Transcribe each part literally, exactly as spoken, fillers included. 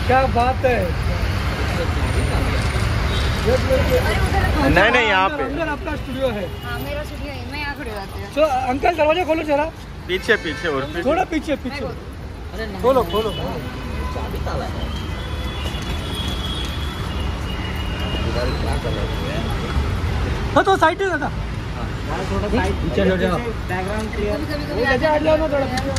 क्या बात है। नहीं नहीं यहाँ पे अंदर आपका स्टूडियो है। हाँ मेरा स्टूडियो है, मैं यहाँ खड़ी रहती हूँ। तो अंकल दरवाजा खोलो जरा। पीछे पीछे और पीछे। थोड़ा पीछे पीछे खोलो खोलो। चाबी ताला है। हाँ तो साइड है दादा। थोड़ा साइड पीछे हो जाओ। Background clear. कभी कभी वो जगह हट जाओ ना थोड़ा पीछे।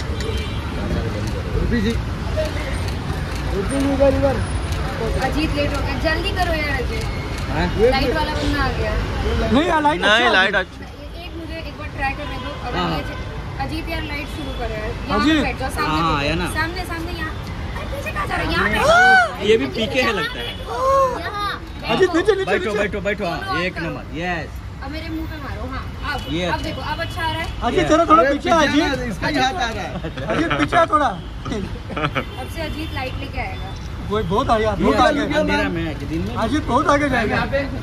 रुपी जी रुपी जी इधर इधर। अजीत लेट हो गया, जल्दी करो यार अजीत। लाइट वाला बंदा आ गया। नहीं यार लाइट नहीं लाइट अच्छी। एक मुझे एक बार ट्राई करने दो। अगर ये अजीत यार लाइट शुरू करे यहाँ अजीत। पे बैठ जाओ सामने। हाँ, है ना। सामने सामने यहाँ। अरे पीछे कहाँ जा रहे हैं? यहाँ पे। ये भी पीके है लगता है। यहाँ अजीत नीचे नीचे बैठो नीचे। बैठो बैठो हाँ, एक नंबर यस। अब मेरे मुंह पे मारो। हाँ अब ये अब अच्छा। देखो अब अच्छा आ रहा है। अजीत जरा थोड़ा पीछे आ अजीत। इसका ही हाथ आ रहा है। अजीत पीछे आ थोड़ा। अब से अजीत लाइट लेके आएगा। वो बहुत आगे बहुत आगे। अंधेरा में है कि दिन में? अजीत बहुत आगे जाएगा।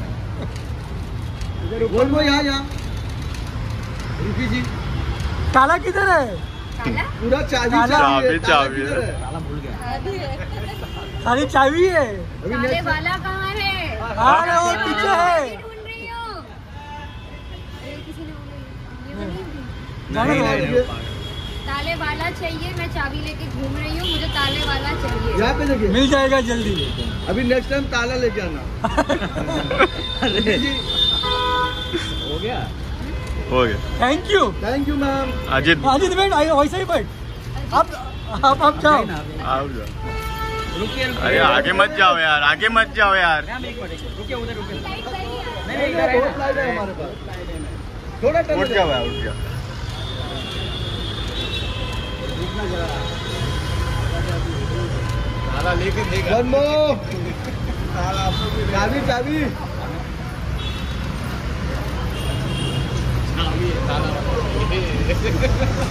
बोल वो यहाँ यहाँ। रुपी जी ताला किधर है? काला पूरा चाबी ताला- चाबी चाबी है। ताला भूल गया। खाली चाबी है। ताले वाला कहाँ है? अरे वो पीछे है। मैं ढूंढ रही हूँ। अरे किसी ने बोला ये वाली थी। जाने नहीं, दो। नहीं, नहीं, वो पागल। ताले वाला चाहिए। मैं चाबी लेके घूम रही हूँ, मुझे ताले वाला चाहिए। यहाँ पे देखिए मिल जाएगा जल्दी। अभी नेक्स्ट टाइम ताला लेके आना। अरे हो गया। हो गया। Thank you. Thank you ma'am. Ajit Ajit बैठ वैसे ही बैठ। आप आप आप जाओ। आओ जाओ। रुकिए अरे आगे मत जाओ यार, आगे मत जाओ यार। मैम एक मिनट रुकिए उधर रुकिए। लाइट सही है। नहीं नहीं इधर बहुत लाइट है हमारे पास। थोड़ा उठ गया भाई, उठ गया। ताला लेके देगा। चाबी चाबी चाबी है ताला।